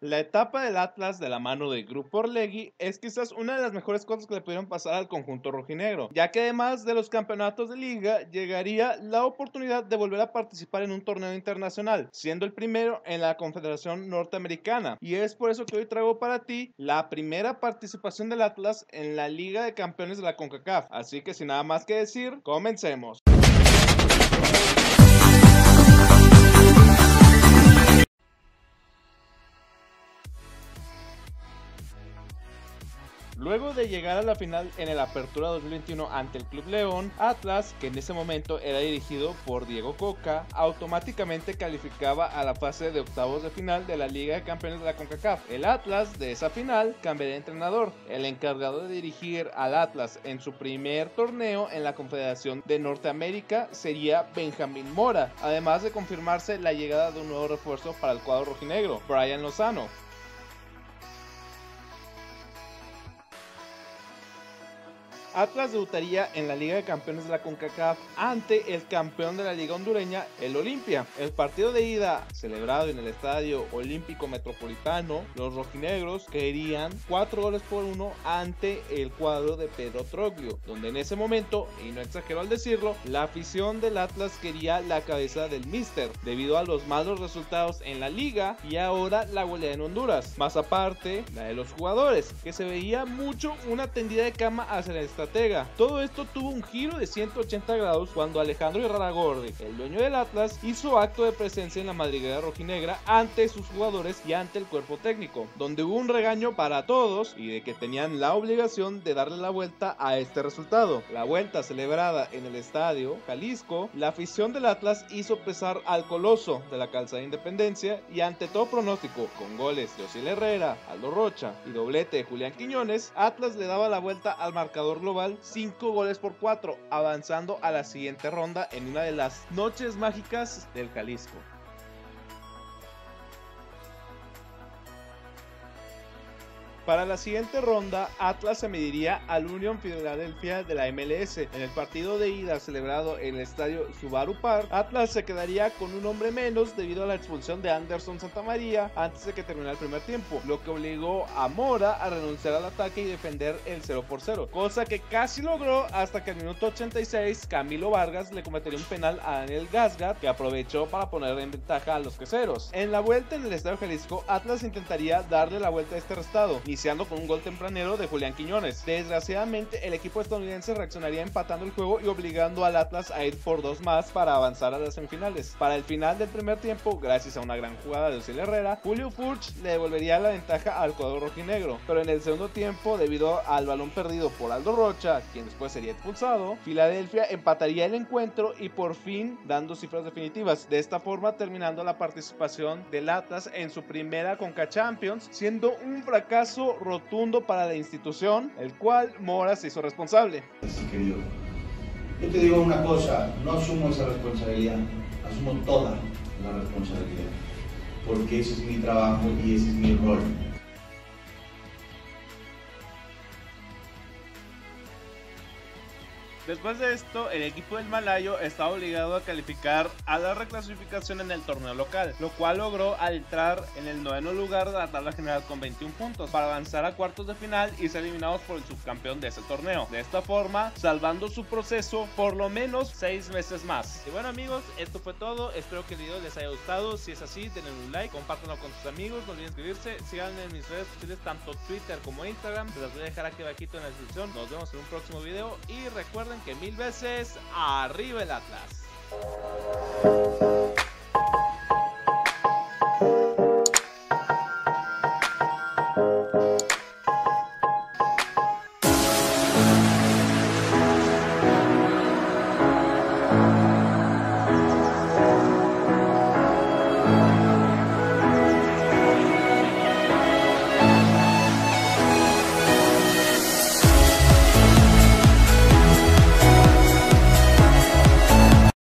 La etapa del Atlas de la mano de Grupo Orlegui es quizás una de las mejores cosas que le pudieron pasar al conjunto rojinegro, ya que además de los campeonatos de liga, llegaría la oportunidad de volver a participar en un torneo internacional, siendo el primero en la Confederación Norteamericana. Y es por eso que hoy traigo para ti la primera participación del Atlas en la Liga de Campeones de la CONCACAF. Así que sin nada más que decir, comencemos. Luego de llegar a la final en el Apertura 2021 ante el Club León, Atlas, que en ese momento era dirigido por Diego Coca, automáticamente calificaba a la fase de octavos de final de la Liga de Campeones de la CONCACAF. El Atlas de esa final cambiaría de entrenador. El encargado de dirigir al Atlas en su primer torneo en la Confederación de Norteamérica sería Benjamín Mora, además de confirmarse la llegada de un nuevo refuerzo para el cuadro rojinegro, Brian Lozano. Atlas debutaría en la Liga de Campeones de la CONCACAF ante el campeón de la Liga hondureña, el Olimpia. El partido de ida, celebrado en el Estadio Olímpico Metropolitano, los rojinegros caerían 4-1 ante el cuadro de Pedro Troglio, donde en ese momento, y no exagero al decirlo, la afición del Atlas quería la cabeza del míster, debido a los malos resultados en la liga y ahora la goleada en Honduras, más aparte la de los jugadores, que se veía mucho una tendida de cama hacia el estratega. Todo esto tuvo un giro de 180 grados cuando Alejandro Irarrágorri, el dueño del Atlas, hizo acto de presencia en la madriguera rojinegra ante sus jugadores y ante el cuerpo técnico, donde hubo un regaño para todos y de que tenían la obligación de darle la vuelta a este resultado. La vuelta celebrada en el Estadio Jalisco, la afición del Atlas hizo pesar al coloso de la Calzada de Independencia y ante todo pronóstico, con goles de Osiel Herrera, Aldo Rocha y doblete de Julián Quiñones, Atlas le daba la vuelta al marcador global 5-4, avanzando a la siguiente ronda en una de las noches mágicas del Jalisco. Para la siguiente ronda, Atlas se mediría al Unión Philadelphia de la MLS. En el partido de ida celebrado en el estadio Subaru Park, Atlas se quedaría con un hombre menos debido a la expulsión de Anderson Santamaría antes de que terminara el primer tiempo, lo que obligó a Mora a renunciar al ataque y defender el 0-0, cosa que casi logró hasta que al minuto 86 Camilo Vargas le cometería un penal a Daniel Gasgat, que aprovechó para poner en ventaja a los queseros. En la vuelta en el estadio Jalisco, Atlas intentaría darle la vuelta a este resultado, iniciando con un gol tempranero de Julián Quiñones. Desgraciadamente, el equipo estadounidense reaccionaría empatando el juego y obligando al Atlas a ir por 2 más para avanzar a las semifinales. Para el final del primer tiempo, gracias a una gran jugada de Osiel Herrera, Julio Furch le devolvería la ventaja al cuadro rojinegro, pero en el segundo tiempo, debido al balón perdido por Aldo Rocha, quien después sería expulsado, Filadelfia empataría el encuentro y por fin dando cifras definitivas, de esta forma terminando la participación del Atlas en su primera Conca Champions, siendo un fracaso rotundo para la institución, el cual Mora se hizo responsable. Sí, querido. Yo te digo una cosa, no asumo esa responsabilidad, asumo toda la responsabilidad, porque ese es mi trabajo y ese es mi rol. Después de esto, el equipo del Malayo estaba obligado a calificar a la reclasificación en el torneo local, lo cual logró al entrar en el 9º lugar de la tabla general con 21 puntos para avanzar a cuartos de final y ser eliminados por el subcampeón de ese torneo. De esta forma, salvando su proceso por lo menos 6 meses más. Y bueno amigos, esto fue todo, espero que el video les haya gustado. Si es así, denle un like, compártanlo con sus amigos, no olviden suscribirse, síganme en mis redes sociales tanto Twitter como Instagram, se las voy a dejar aquí abajito en la descripción. Nos vemos en un próximo video y recuerden que 1000 veces arriba el Atlas.